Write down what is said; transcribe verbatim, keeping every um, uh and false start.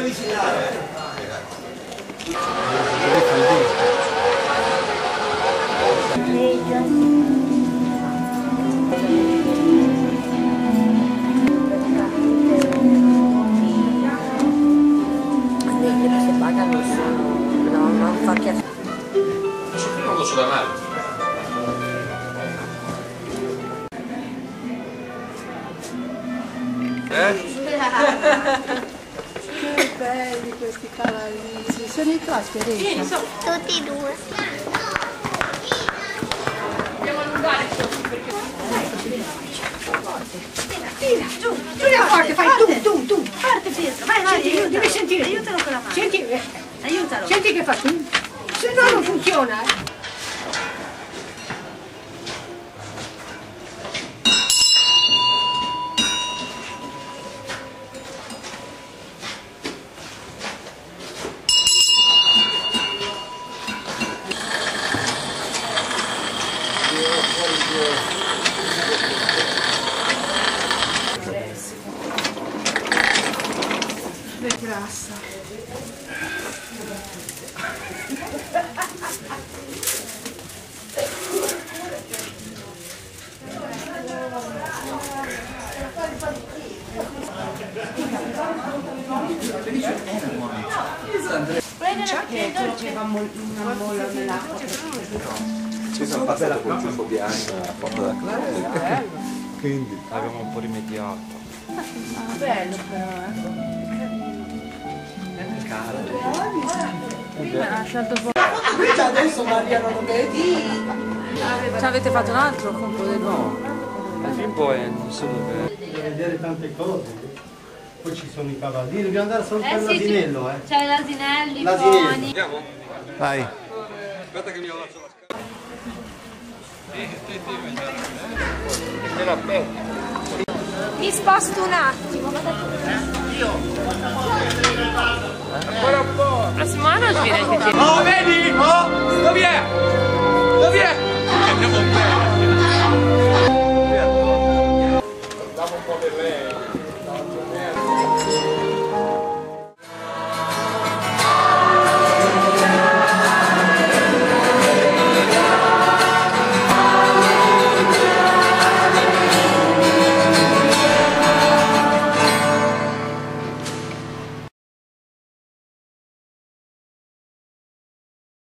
avvicinare. Non lo so da male. Eh? Che belli questi cavallini, sono i tuoi Teresa? Sì, tutti e due. Andiamo a allungare perché... Tira, giù, Giulia forte, fai tu, tu, tu. Parte Pietro, vai, vai, Senti, devi sentire. aiutalo con la mano. Senti, Aiutalo. senti che fa tu. Se no non funziona. Eh. È grassa. C'era una molla nell'acqua. Ci sono passato con un ciuffo bianco, la foto da classe. Quindi Abbiamo un po' rimediato. Bello però, eh. Ha scelto fuori. Qui adesso Maria non lo vedi. Ci avete fatto un altro compro del No, al fin poi non so dove. Devo vedere tante cose. Poi ci sono i cavallini, dobbiamo andare solo Eh per sì, l'asinello, eh. C'è l'asinello, i L'asinello. pony. Andiamo? Vai. Aspetta che mi allaccio la scala. Me la becco. Mi sposto un attimo. Ancora un po'. La settimana ci viene anche te. Oh, vedi? Oh, dove è? Dove è? Andiamo a